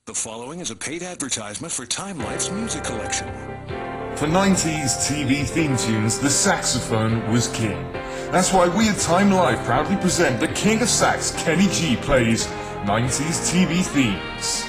The following is a paid advertisement for Time Life's music collection. For 90s TV theme tunes, the saxophone was king. That's why we at Time Life proudly present the king of sax, Kenny G, plays 90s TV themes.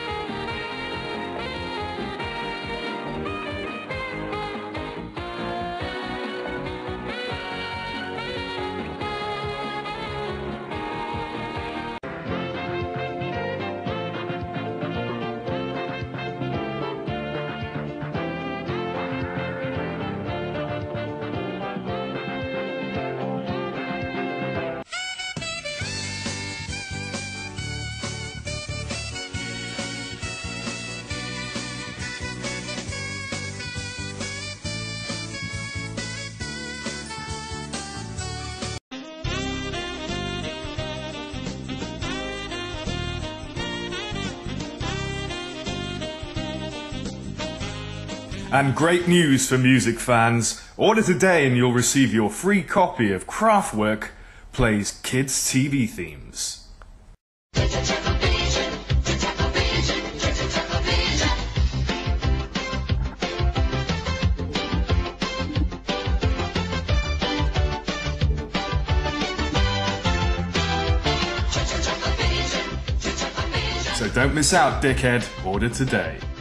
And great news for music fans. Order today and you'll receive your free copy of Kraftwerk Plays Kids TV Themes. So don't miss out, dickhead. Order today.